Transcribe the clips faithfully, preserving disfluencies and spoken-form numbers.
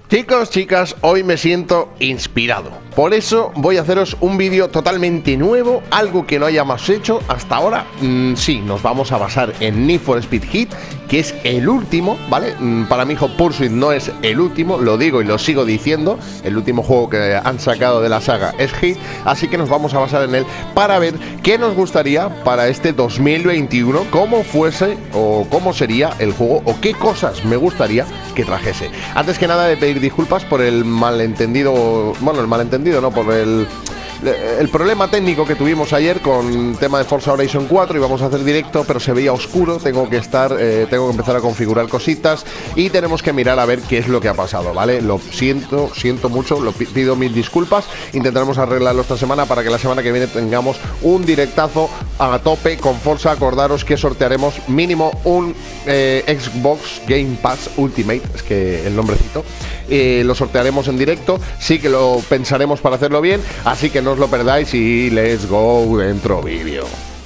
Chicos, chicas, hoy me siento inspirado. Por eso voy a haceros un vídeo totalmente nuevo, algo que no hayamos hecho hasta ahora. Mm, sí, nos vamos a basar en Need for Speed Heat, que es el último, ¿vale? Mm, para mi hijo Pursuit no es el último, lo digo y lo sigo diciendo. El último juego que han sacado de la saga es Heat, así que nos vamos a basar en él para ver qué nos gustaría para este dos mil veintiuno, cómo fuese o cómo sería el juego o qué cosas me gustaría que trajese. Antes que nada, de pedir disculpas por el malentendido, bueno, el malentendido no, por el el problema técnico que tuvimos ayer con el tema de Forza Horizon cuatro. Íbamos a hacer directo, pero se veía oscuro. Tengo que estar, eh, tengo que empezar a configurar cositas y tenemos que mirar a ver qué es lo que ha pasado, ¿vale? Lo siento, siento mucho, lo pido mil disculpas. Intentaremos arreglarlo esta semana para que la semana que viene tengamos un directazo a tope con Forza. Acordaros que sortearemos mínimo un eh, Xbox Game Pass Ultimate, es que el nombrecito, eh, lo sortearemos en directo. Sí que lo pensaremos para hacerlo bien, así que no os lo perdáis y let's go dentro vídeo.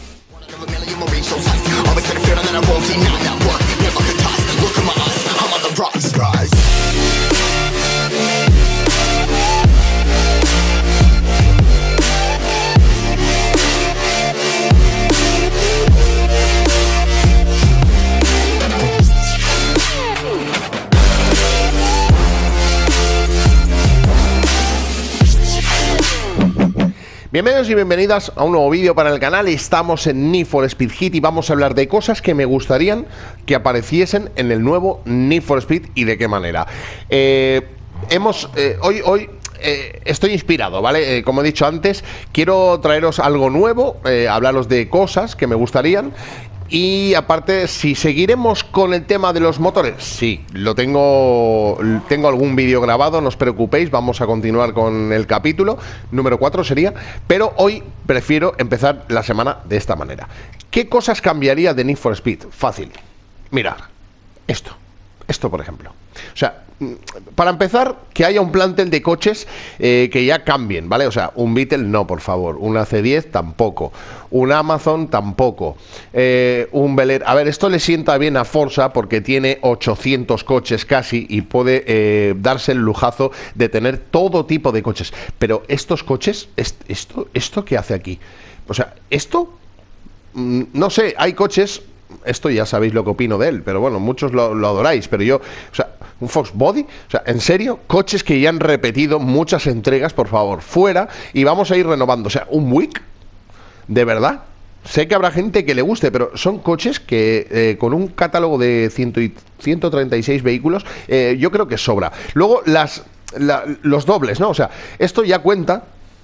Bienvenidos y bienvenidas a un nuevo vídeo para el canal. Estamos en Need for Speed Heat y vamos a hablar de cosas que me gustarían que apareciesen en el nuevo Need for Speed y de qué manera. Eh, hemos, eh, hoy, hoy eh, estoy inspirado, ¿vale? Eh, como he dicho antes, quiero traeros algo nuevo, eh, hablaros de cosas que me gustarían. Y aparte, si seguiremos con el tema de los motores, sí, lo tengo, tengo algún vídeo grabado, no os preocupéis, vamos a continuar con el capítulo número cuatro sería, pero hoy prefiero empezar la semana de esta manera. ¿Qué cosas cambiaría de Need for Speed? Fácil, mirad, esto, esto por ejemplo. O sea, para empezar, que haya un plantel de coches eh, que ya cambien, ¿vale? O sea, un Beetle no, por favor, una C diez tampoco, un Amazon tampoco, eh, un Bel Air. A ver, esto le sienta bien a Forza porque tiene ochocientos coches casi y puede eh, darse el lujazo de tener todo tipo de coches. Pero estos coches, esto, ¿esto qué hace aquí? O sea, esto, no sé, hay coches... Esto ya sabéis lo que opino de él, pero bueno, muchos lo, lo adoráis, pero yo, o sea, un Fox Body, o sea, en serio, coches que ya han repetido muchas entregas, por favor, fuera, y vamos a ir renovando. O sea, un Wick, de verdad, sé que habrá gente que le guste, pero son coches que eh, con un catálogo de ciento treinta y seis vehículos, eh, yo creo que sobra. Luego, las, la, los dobles, ¿no? O sea, esto ya cuenta.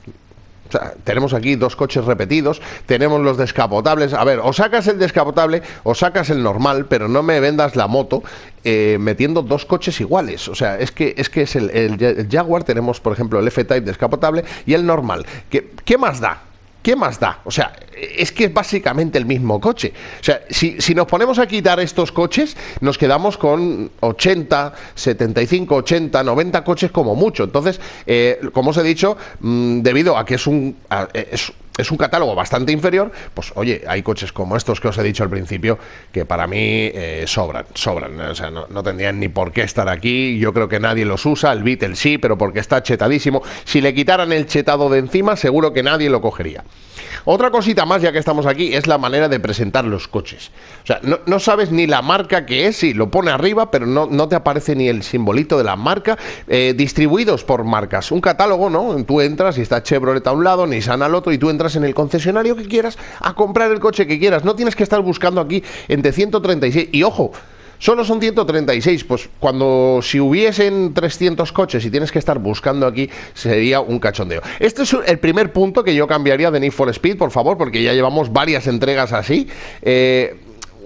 O sea, tenemos aquí dos coches repetidos, tenemos los descapotables. A ver, o sacas el descapotable o sacas el normal, pero no me vendas la moto eh, metiendo dos coches iguales. O sea, es que es, que es el, el, el Jaguar, tenemos por ejemplo el F-Type descapotable y el normal. ¿Qué, qué más da? ¿Qué más da? O sea, es que es básicamente el mismo coche. O sea, si, si nos ponemos a quitar estos coches, nos quedamos con ochenta, setenta y cinco, ochenta, noventa coches como mucho. Entonces, eh, como os he dicho, mmm, debido a que es un... A, es, es un catálogo bastante inferior, pues oye, hay coches como estos que os he dicho al principio que para mí eh, sobran, sobran, o sea, no, no tendrían ni por qué estar aquí. Yo creo que nadie los usa, el Beetle sí, pero porque está chetadísimo. Si le quitaran el chetado de encima, seguro que nadie lo cogería. Otra cosita más, ya que estamos aquí, es la manera de presentar los coches. O sea, no, no sabes ni la marca que es, sí, lo pone arriba, pero no, no te aparece ni el simbolito de la marca, eh, distribuidos por marcas. Un catálogo, ¿no? Tú entras y está Chevrolet a un lado, Nissan al otro, y tú entras en el concesionario que quieras a comprar el coche que quieras. No tienes que estar buscando aquí entre ciento treinta y seis. Y ojo, solo son ciento treinta y seis, pues cuando si hubiesen trescientos coches y tienes que estar buscando aquí, sería un cachondeo. Este es el primer punto que yo cambiaría de Need for Speed, por favor, porque ya llevamos varias entregas así. Eh...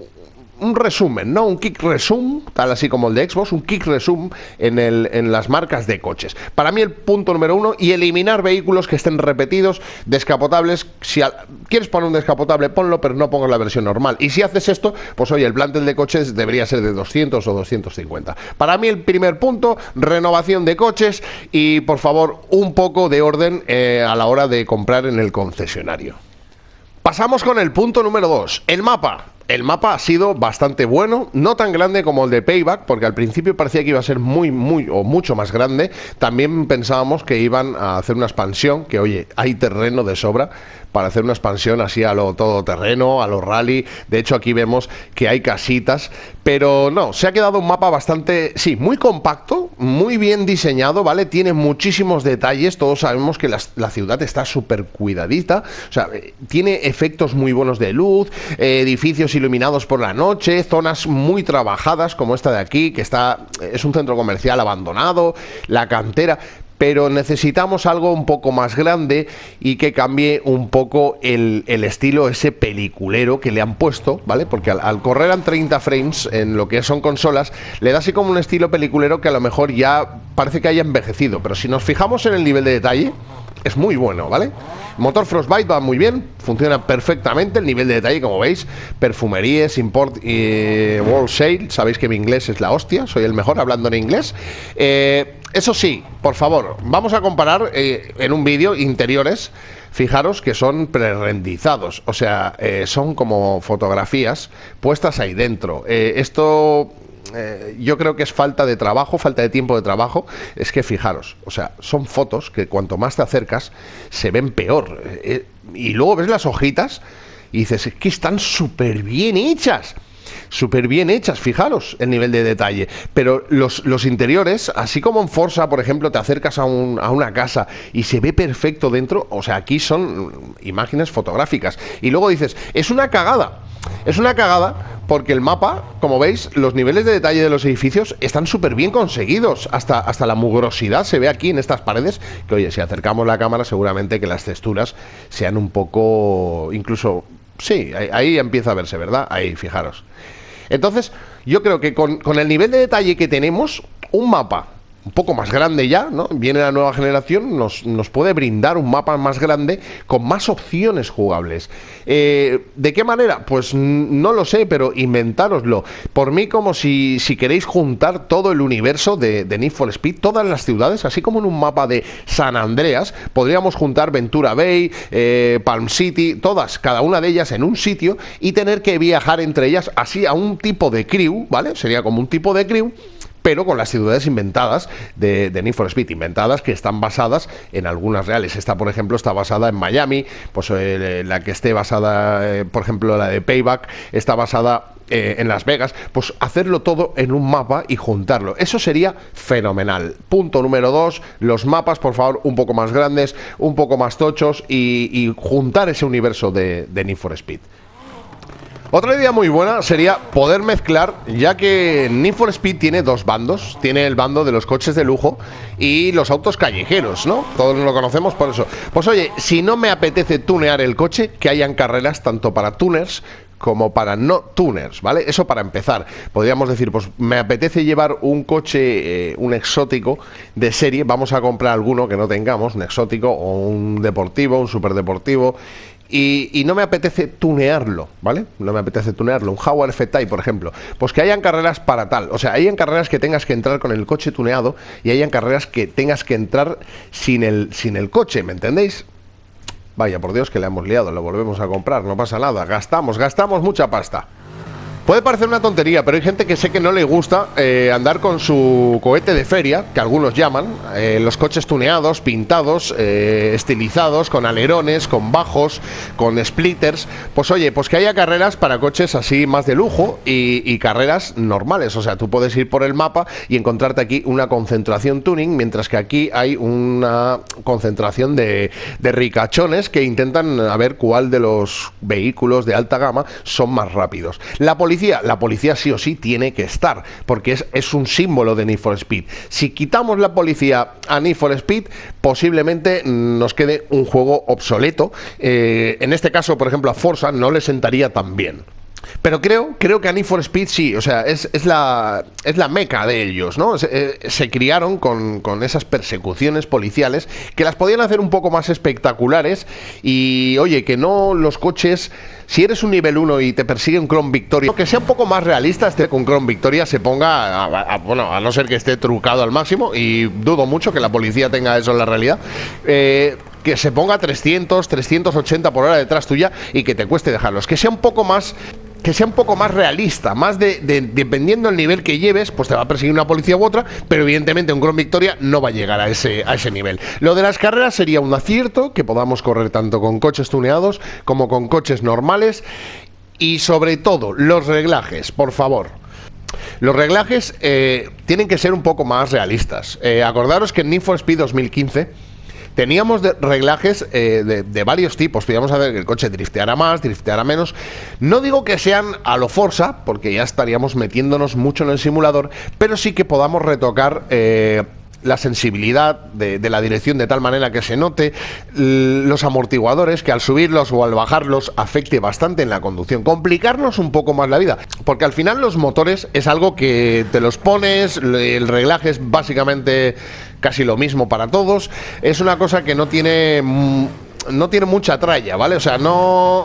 un resumen, ¿no? Un kick resume, tal así como el de Xbox, un kick resume en, el, en las marcas de coches. Para mí el punto número uno, y eliminar vehículos que estén repetidos, descapotables. Si al, quieres poner un descapotable, ponlo, pero no pongas la versión normal. Y si haces esto, pues oye, el plantel de coches debería ser de doscientos o doscientos cincuenta. Para mí el primer punto, renovación de coches y, por favor, un poco de orden eh, a la hora de comprar en el concesionario. Pasamos con el punto número dos, el mapa. el mapa ha sido bastante bueno, no tan grande como el de Payback, porque al principio parecía que iba a ser muy, muy o mucho más grande. También pensábamos que iban a hacer una expansión, que oye, hay terreno de sobra para hacer una expansión así a lo todoterreno, a lo rally. De hecho, aquí vemos que hay casitas, pero no, se ha quedado un mapa bastante, sí, muy compacto, muy bien diseñado, ¿vale? Tiene muchísimos detalles, todos sabemos que la, la ciudad está súper cuidadita, o sea, tiene efectos muy buenos de luz, eh, edificios iluminados por la noche, zonas muy trabajadas como esta de aquí, que está, es un centro comercial abandonado, la cantera. Pero necesitamos algo un poco más grande y que cambie un poco el, el estilo ese peliculero que le han puesto, ¿vale? Porque al, al correr a treinta frames en lo que son consolas, le da así como un estilo peliculero que a lo mejor ya parece que haya envejecido. Pero si nos fijamos en el nivel de detalle, es muy bueno, ¿vale? Motor Frostbite va muy bien, funciona perfectamente. El nivel de detalle, como veis, perfumerías, import y wholesale. Sabéis que mi inglés es la hostia, soy el mejor hablando en inglés. Eh, eso sí, por favor, vamos a comparar eh, en un vídeo interiores. Fijaros que son prerenderizados, o sea, eh, son como fotografías puestas ahí dentro. Eh, esto... Eh, yo creo que es falta de trabajo, falta de tiempo de trabajo. Es que fijaros, o sea, son fotos que cuanto más te acercas se ven peor, eh, y luego ves las hojitas y dices, es que están súper bien hechas, súper bien hechas, fijaros el nivel de detalle. Pero los, los interiores, así como en Forza, por ejemplo, te acercas a, un, a una casa y se ve perfecto dentro, o sea, aquí son imágenes fotográficas. Y luego dices, es una cagada, es una cagada porque el mapa, como veis, los niveles de detalle de los edificios están súper bien conseguidos. Hasta, hasta la mugrosidad se ve aquí en estas paredes, que oye, si acercamos la cámara seguramente que las texturas sean un poco, incluso, sí, ahí, ahí empieza a verse, ¿verdad? Ahí, fijaros. Entonces, yo creo que con, con el nivel de detalle que tenemos, un mapa un poco más grande ya, ¿no? Viene la nueva generación, nos, nos puede brindar un mapa más grande con más opciones jugables. Eh, ¿De qué manera? Pues no lo sé, pero inventároslo. Por mí, como si, si queréis juntar todo el universo de, de Need for Speed, todas las ciudades, así como en un mapa de San Andreas, podríamos juntar Ventura Bay, eh, Palm City, todas, cada una de ellas en un sitio y tener que viajar entre ellas así a un tipo de crew, ¿vale? Sería como un tipo de crew, pero con las ciudades inventadas de, de Need for Speed, inventadas que están basadas en algunas reales. Esta, por ejemplo, está basada en Miami, pues eh, la que esté basada, eh, por ejemplo, la de Payback, está basada eh, en Las Vegas. Pues hacerlo todo en un mapa y juntarlo, eso sería fenomenal. Punto número dos, los mapas, por favor, un poco más grandes, un poco más tochos y, y juntar ese universo de, de Need for Speed. Otra idea muy buena sería poder mezclar, ya que Need for Speed tiene dos bandos. Tiene el bando de los coches de lujo y los autos callejeros, ¿no? Todos lo conocemos por eso. Pues oye, si no me apetece tunear el coche, que hayan carreras tanto para tuners como para no tuners, ¿vale? Eso para empezar. Podríamos decir, pues me apetece llevar un coche, eh, un exótico de serie, vamos a comprar alguno que no tengamos, un exótico o un deportivo, un superdeportivo. Y, y no me apetece tunearlo, ¿vale? No me apetece tunearlo. Un Jaguar F-Type, por ejemplo. Pues que hayan carreras para tal. O sea, hayan carreras que tengas que entrar con el coche tuneado y hayan carreras que tengas que entrar sin el, sin el coche, ¿me entendéis? Vaya, por Dios, que le hemos liado. Lo volvemos a comprar, no pasa nada. Gastamos, gastamos mucha pasta. Puede parecer una tontería, pero hay gente que sé que no le gusta eh, andar con su cohete de feria, que algunos llaman, eh, los coches tuneados, pintados, eh, estilizados, con alerones, con bajos, con splitters. Pues oye, pues que haya carreras para coches así más de lujo y, y carreras normales. O sea, tú puedes ir por el mapa y encontrarte aquí una concentración tuning, mientras que aquí hay una concentración de, de ricachones que intentan a ver cuál de los vehículos de alta gama son más rápidos. La policía La policía sí o sí tiene que estar, porque es, es un símbolo de Need for Speed. Si quitamos la policía a Need for Speed, posiblemente nos quede un juego obsoleto. Eh, en este caso, por ejemplo, a Forza no le sentaría tan bien. Pero creo, creo que a Need for Speed sí, o sea, es, es, la, es la meca de ellos, ¿no? Se, eh, se criaron con, con esas persecuciones policiales que las podían hacer un poco más espectaculares y, oye, que no los coches, si eres un nivel uno y te persigue un Crown Victoria, que sea un poco más realista, este con Crown Victoria se ponga, a, a, bueno, a no ser que esté trucado al máximo, y dudo mucho que la policía tenga eso en la realidad, eh... que se ponga trescientos, trescientos ochenta por hora detrás tuya y que te cueste dejarlos. Que sea un poco más que sea un poco más realista, más de, de, dependiendo del nivel que lleves, pues te va a perseguir una policía u otra, pero evidentemente un Crown Victoria no va a llegar a ese, a ese nivel. Lo de las carreras sería un acierto, que podamos correr tanto con coches tuneados como con coches normales, y sobre todo, los reglajes, por favor. Los reglajes eh, tienen que ser un poco más realistas. Eh, acordaros que en Need for Speed dos mil quince teníamos de reglajes eh, de, de varios tipos. Podíamos hacer que el coche drifteara más, drifteara menos. No digo que sean a lo Forza, porque ya estaríamos metiéndonos mucho en el simulador, pero sí que podamos retocar eh, la sensibilidad de, de la dirección de tal manera que se note los amortiguadores, que al subirlos o al bajarlos afecte bastante en la conducción, complicarnos un poco más la vida, porque al final los motores es algo que te los pones, el reglaje es básicamente casi lo mismo para todos, es una cosa que no tiene no tiene mucha tralla, ¿vale? O sea, no...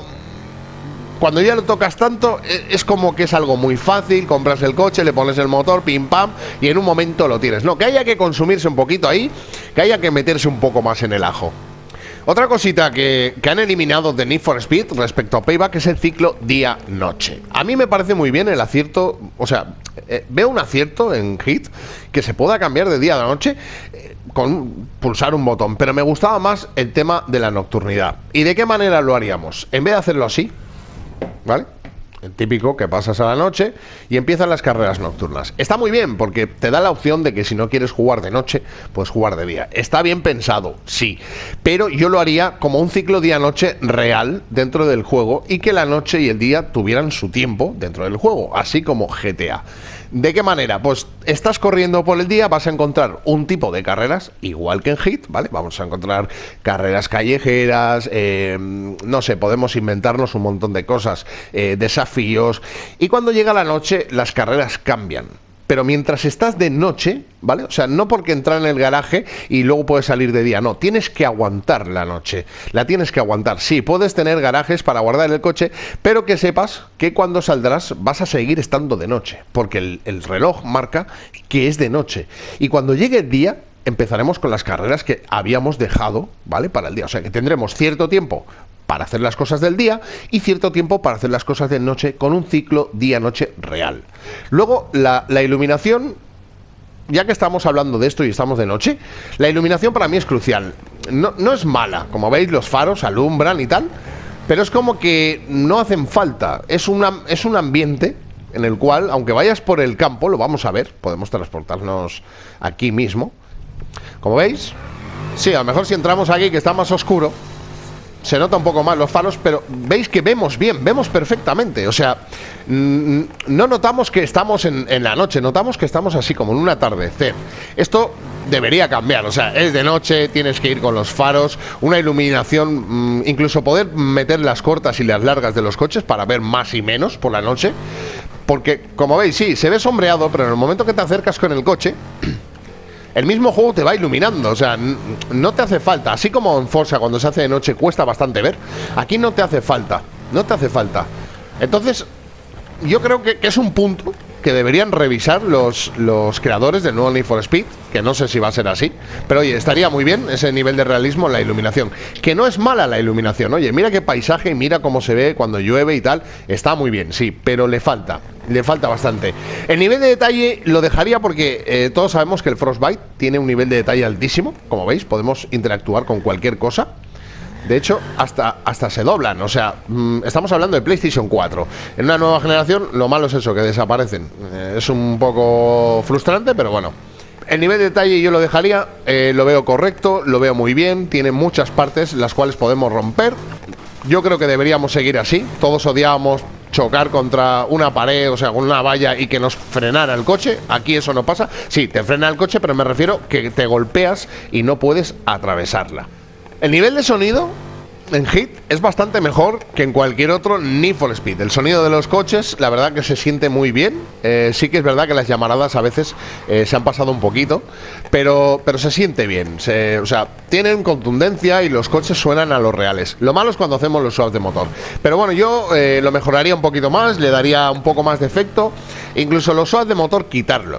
Cuando ya lo tocas tanto, es como que es algo muy fácil, compras el coche, le pones el motor, pim pam, y en un momento lo tienes. No, que haya que consumirse un poquito ahí, que haya que meterse un poco más en el ajo. Otra cosita que, que han eliminado de Need for Speed respecto a Payback es el ciclo día-noche. A mí me parece muy bien el acierto, o sea, eh, veo un acierto en Hit que se pueda cambiar de día a noche eh, con pulsar un botón, pero me gustaba más el tema de la nocturnidad. ¿Y de qué manera lo haríamos? En vez de hacerlo así, ¿vale? El típico que pasas a la noche y empiezan las carreras nocturnas. Está muy bien porque te da la opción de que si no quieres jugar de noche, puedes jugar de día. Está bien pensado, sí, pero yo lo haría como un ciclo día-noche real dentro del juego y que la noche y el día tuvieran su tiempo dentro del juego, así como G T A. ¿De qué manera? Pues estás corriendo por el día, vas a encontrar un tipo de carreras, igual que en Hit, ¿vale? Vamos a encontrar carreras callejeras, eh, no sé, podemos inventarnos un montón de cosas, eh, desafíos, y cuando llega la noche las carreras cambian. Pero mientras estás de noche, ¿vale? O sea, no porque entrar en el garaje y luego puedes salir de día, no, tienes que aguantar la noche, la tienes que aguantar. Sí, puedes tener garajes para guardar el coche, pero que sepas que cuando saldrás vas a seguir estando de noche, porque el, el reloj marca que es de noche. Y cuando llegue el día, empezaremos con las carreras que habíamos dejado, ¿vale? Para el día, o sea, que tendremos cierto tiempo para hacer las cosas del día y cierto tiempo para hacer las cosas de noche con un ciclo día-noche real. Luego, la, la iluminación, ya que estamos hablando de esto y estamos de noche, la iluminación para mí es crucial. No, no es mala, como veis los faros alumbran y tal, pero es como que no hacen falta. Es, una, es un ambiente en el cual, aunque vayas por el campo, lo vamos a ver, podemos transportarnos aquí mismo. Como veis, sí, a lo mejor si entramos aquí que está más oscuro, se nota un poco más los faros, pero veis que vemos bien, vemos perfectamente. O sea, no notamos que estamos en, en la noche, notamos que estamos así como en un atardecer. Esto debería cambiar, o sea, es de noche, tienes que ir con los faros, una iluminación, incluso poder meter las cortas y las largas de los coches para ver más y menos por la noche. Porque, como veis, sí, se ve sombreado, pero en el momento que te acercas con el coche, el mismo juego te va iluminando, o sea, no te hace falta. Así como en Forza cuando se hace de noche cuesta bastante ver, aquí no te hace falta, no te hace falta. Entonces, yo creo que, que es un punto que deberían revisar los, los creadores del nuevo Need for Speed, que no sé si va a ser así, pero oye, estaría muy bien ese nivel de realismo en la iluminación, que no es mala la iluminación, oye, mira qué paisaje, mira cómo se ve cuando llueve y tal, está muy bien, sí, pero le falta, le falta bastante. El nivel de detalle lo dejaría porque eh, todos sabemos que el Frostbite tiene un nivel de detalle altísimo, como veis, podemos interactuar con cualquier cosa. De hecho, hasta, hasta se doblan, o sea, mmm, estamos hablando de PlayStation cuatro. En una nueva generación, lo malo es eso, que desaparecen. Eh, es un poco frustrante, pero bueno. El nivel de detalle yo lo dejaría, eh, lo veo correcto, lo veo muy bien, tiene muchas partes las cuales podemos romper. Yo creo que deberíamos seguir así. Todos odiábamos chocar contra una pared, o sea, con una valla y que nos frenara el coche. Aquí eso no pasa. Sí, te frena el coche, pero me refiero que te golpeas y no puedes atravesarla. El nivel de sonido en Hit es bastante mejor que en cualquier otro Need for Speed. El sonido de los coches, la verdad que se siente muy bien. Eh, sí que es verdad que las llamaradas a veces eh, se han pasado un poquito, pero, pero se siente bien. Se, o sea, tienen contundencia y los coches suenan a los reales. Lo malo es cuando hacemos los swaps de motor. Pero bueno, yo eh, lo mejoraría un poquito más, le daría un poco más de efecto. Incluso los swaps de motor quitarlos.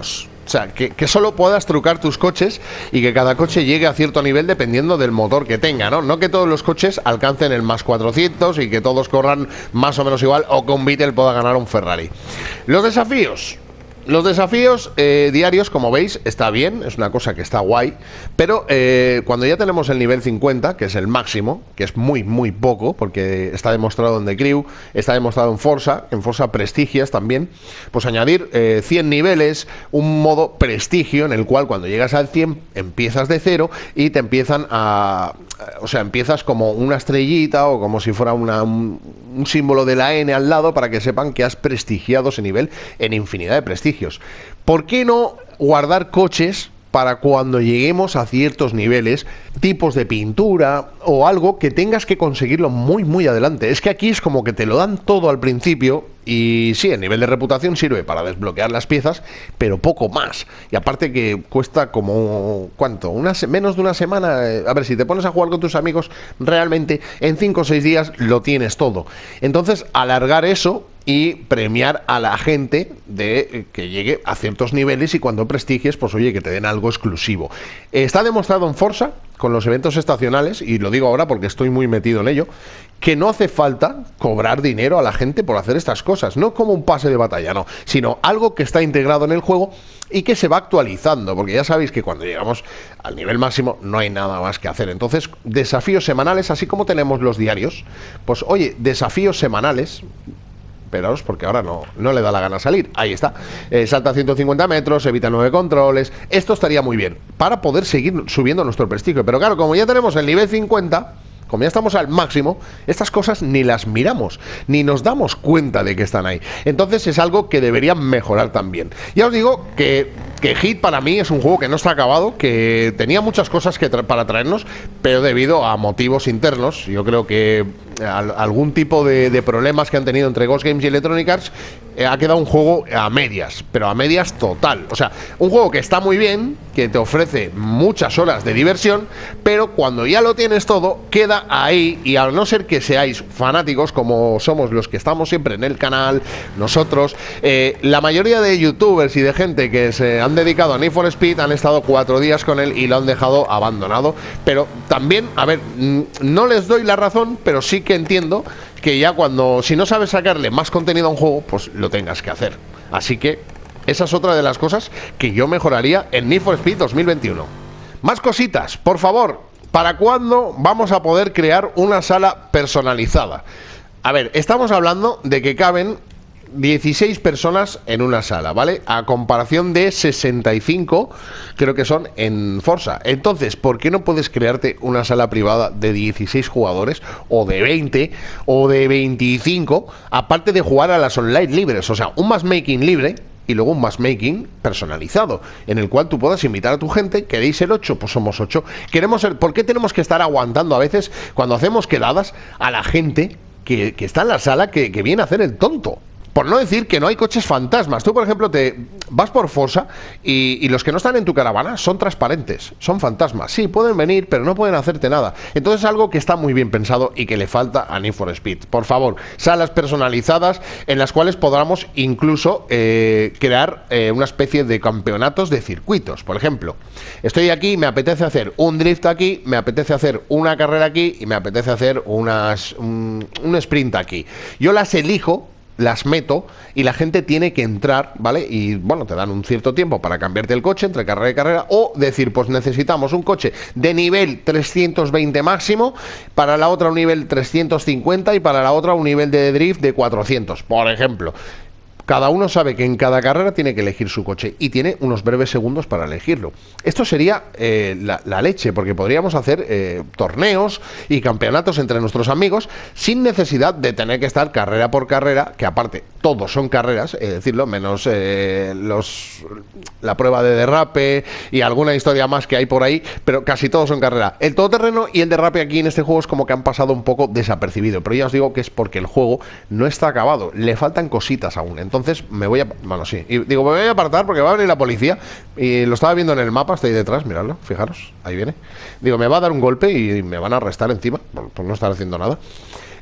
O sea, que, que solo puedas trucar tus coches y que cada coche llegue a cierto nivel dependiendo del motor que tenga, ¿no? No que todos los coches alcancen el más cuatrocientos y que todos corran más o menos igual, o que un Beetle pueda ganar un Ferrari. Los desafíos. Los desafíos eh, diarios, como veis, está bien, es una cosa que está guay, pero eh, cuando ya tenemos el nivel cincuenta, que es el máximo, que es muy, muy poco, porque está demostrado en The Crew, está demostrado en Forza, en Forza Prestigias también, pues añadir eh, cien niveles, un modo prestigio en el cual cuando llegas al cien empiezas de cero y te empiezan a... O sea, empiezas como una estrellita o como si fuera una, un, un símbolo de la N al lado para que sepan que has prestigiado ese nivel en infinidad de prestigios. ¿Por qué no guardar coches para cuando lleguemos a ciertos niveles, tipos de pintura o algo que tengas que conseguirlo muy muy adelante? Es que aquí es como que te lo dan todo al principio y sí, el nivel de reputación sirve para desbloquear las piezas, pero poco más. Y aparte que cuesta como, ¿cuánto? Una se- menos de una semana. Eh, A ver, si te pones a jugar con tus amigos, realmente en cinco o seis días lo tienes todo. Entonces, alargar eso y premiar a la gente de eh, que llegue a ciertos niveles y cuando prestigies, pues oye, que te den algo exclusivo. Eh, Está demostrado en Forza, con los eventos estacionales, y lo digo ahora porque estoy muy metido en ello, que no hace falta cobrar dinero a la gente por hacer estas cosas, no como un pase de batalla, no, sino algo que está integrado en el juego y que se va actualizando, porque ya sabéis que cuando llegamos al nivel máximo no hay nada más que hacer. Entonces, desafíos semanales, así como tenemos los diarios, pues oye, desafíos semanales. Esperaos, porque ahora no, no le da la gana salir. Ahí está. Eh, salta ciento cincuenta metros, evita nueve controles. Esto estaría muy bien para poder seguir subiendo nuestro prestigio. Pero claro, como ya tenemos el nivel cincuenta, como ya estamos al máximo, estas cosas ni las miramos, ni nos damos cuenta de que están ahí. Entonces es algo que deberían mejorar también. Ya os digo que, que Hit para mí es un juego que no está acabado, que tenía muchas cosas que tra para traernos, pero debido a motivos internos, yo creo que al, algún tipo de, de problemas que han tenido entre Ghost Games y Electronic Arts, eh, ha quedado un juego a medias, pero a medias total. O sea, un juego que está muy bien, que te ofrece muchas horas de diversión, pero cuando ya lo tienes todo, queda ahí, y a no ser que seáis fanáticos, como somos los que estamos siempre en el canal, nosotros, eh, la mayoría de youtubers y de gente que se han dedicado a Need for Speed han estado cuatro días con él y lo han dejado abandonado. Pero también, a ver, no les doy la razón, pero sí que entiendo que ya cuando, si no sabes sacarle más contenido a un juego, pues lo tengas que hacer. Así que esa es otra de las cosas que yo mejoraría en Need for Speed dos mil veintiuno. Más cositas, por favor. ¿Para cuándo vamos a poder crear una sala personalizada? A ver, estamos hablando de que caben dieciséis personas en una sala, ¿vale? A comparación de sesenta y cinco, creo que son en Forza. Entonces, ¿por qué no puedes crearte una sala privada de dieciséis jugadores, o de veinte, o de veinticinco, aparte de jugar a las online libres? O sea, un matchmaking libre y luego un matchmaking personalizado, en el cual tú puedas invitar a tu gente. ¿Queréis ser ocho? Pues somos ocho. Queremos ser... ¿Por qué tenemos que estar aguantando a veces, cuando hacemos quedadas, a la gente que, que está en la sala, que, que viene a hacer el tonto? Por no decir que no hay coches fantasmas. Tú, por ejemplo, te vas por Forza y, y los que no están en tu caravana son transparentes, son fantasmas. Sí, pueden venir, pero no pueden hacerte nada. Entonces es algo que está muy bien pensado y que le falta a Need for Speed. Por favor, salas personalizadas en las cuales podamos incluso eh, crear eh, una especie de campeonatos de circuitos. Por ejemplo, estoy aquí, me apetece hacer un drift aquí, me apetece hacer una carrera aquí y me apetece hacer unas, un, un sprint aquí. Yo las elijo, las meto y la gente tiene que entrar, ¿vale? Y bueno, te dan un cierto tiempo para cambiarte el coche entre carrera y carrera, o decir, pues necesitamos un coche de nivel trescientos veinte máximo, para la otra un nivel trescientos cincuenta y para la otra un nivel de drift de cuatrocientos, por ejemplo. Cada uno sabe que en cada carrera tiene que elegir su coche y tiene unos breves segundos para elegirlo. Esto sería eh, la, la leche, porque podríamos hacer eh, torneos y campeonatos entre nuestros amigos sin necesidad de tener que estar carrera por carrera, que aparte todos son carreras, es decirlo, menos eh, los la prueba de derrape y alguna historia más que hay por ahí, pero casi todos son carrera. El todoterreno y el derrape aquí en este juego es como que han pasado un poco desapercibido, pero ya os digo que es porque el juego no está acabado, le faltan cositas aún. Entonces Entonces me voy a... Bueno, sí. Y digo, me voy a apartar porque va a venir la policía. Y lo estaba viendo en el mapa, está ahí detrás, miradlo, fijaros, ahí viene. Digo, me va a dar un golpe y me van a arrestar encima por, por no estar haciendo nada.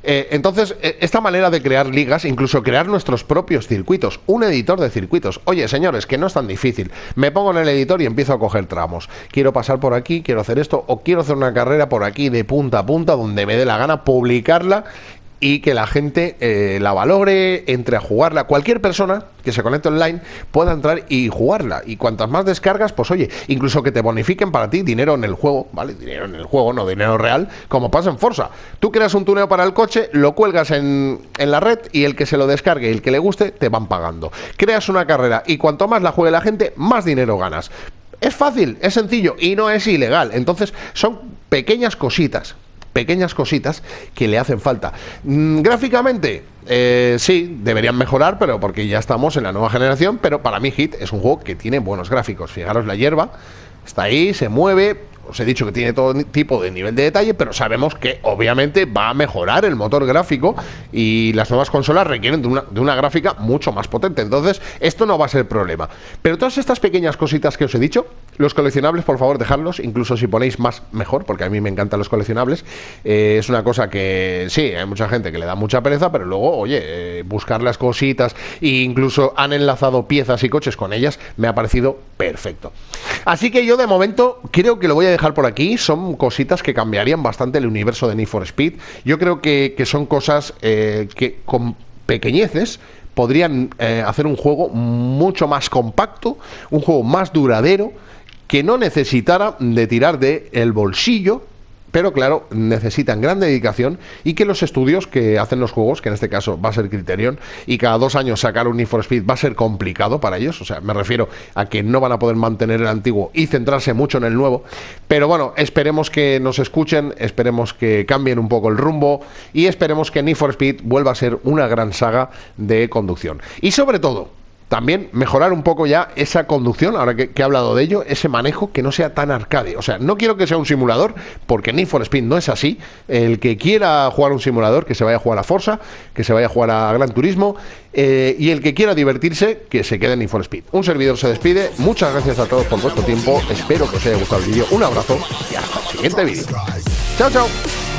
Eh, entonces, eh, esta manera de crear ligas, incluso crear nuestros propios circuitos, un editor de circuitos. Oye, señores, que no es tan difícil. Me pongo en el editor y empiezo a coger tramos. Quiero pasar por aquí, quiero hacer esto, o quiero hacer una carrera por aquí de punta a punta, donde me dé la gana, publicarla y que la gente eh, la valore, entre a jugarla. Cualquier persona que se conecte online pueda entrar y jugarla. Y cuantas más descargas, pues oye, incluso que te bonifiquen para ti dinero en el juego, ¿vale? Dinero en el juego, no dinero real, como pasa en Forza. Tú creas un tuneo para el coche, lo cuelgas en, en la red y el que se lo descargue y el que le guste, te van pagando. Creas una carrera y cuanto más la juegue la gente, más dinero ganas. Es fácil, es sencillo y no es ilegal. Entonces, son pequeñas cositas. pequeñas cositas que le hacen falta. Mm, gráficamente, eh, sí, deberían mejorar, pero porque ya estamos en la nueva generación, pero para mí Hit es un juego que tiene buenos gráficos. Fijaros, la hierba está ahí, se mueve. Os he dicho que tiene todo tipo de nivel de detalle, pero sabemos que obviamente va a mejorar el motor gráfico y las nuevas consolas requieren de una, de una gráfica mucho más potente. Entonces, esto no va a ser problema. Pero todas estas pequeñas cositas que os he dicho, los coleccionables, por favor, dejadlos. Incluso si ponéis más, mejor, porque a mí me encantan los coleccionables. Eh, es una cosa que, sí, hay mucha gente que le da mucha pereza, pero luego, oye, eh, buscar las cositas e incluso han enlazado piezas y coches con ellas, me ha parecido perfecto. Así que yo, de momento, creo que lo voy a dejar por aquí. Son cositas que cambiarían bastante el universo de Need for Speed. Yo creo que, que son cosas eh, que con pequeñeces podrían eh, hacer un juego mucho más compacto, un juego más duradero, que no necesitara de tirar de el bolsillo, pero claro, necesitan gran dedicación y que los estudios que hacen los juegos, que en este caso va a ser Criterion, y cada dos años sacar un Need for Speed va a ser complicado para ellos. O sea, me refiero a que no van a poder mantener el antiguo y centrarse mucho en el nuevo. Pero bueno, esperemos que nos escuchen, esperemos que cambien un poco el rumbo y esperemos que Need for Speed vuelva a ser una gran saga de conducción. Y sobre todo, también mejorar un poco ya esa conducción, ahora que, que he hablado de ello, ese manejo que no sea tan arcade. O sea, no quiero que sea un simulador, porque Need for Speed no es así. El que quiera jugar un simulador, que se vaya a jugar a Forza, que se vaya a jugar a Gran Turismo, eh, y el que quiera divertirse, que se quede en Need for Speed. Un servidor se despide, muchas gracias a todos por vuestro tiempo, espero que os haya gustado el vídeo, un abrazo y hasta el siguiente vídeo. Chao, chao.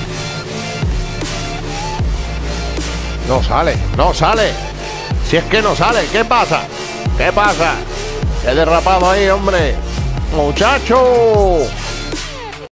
No sale, no sale. Si es que no sale, ¿qué pasa? ¿Qué pasa? He derrapado ahí, hombre. ¡Muchacho!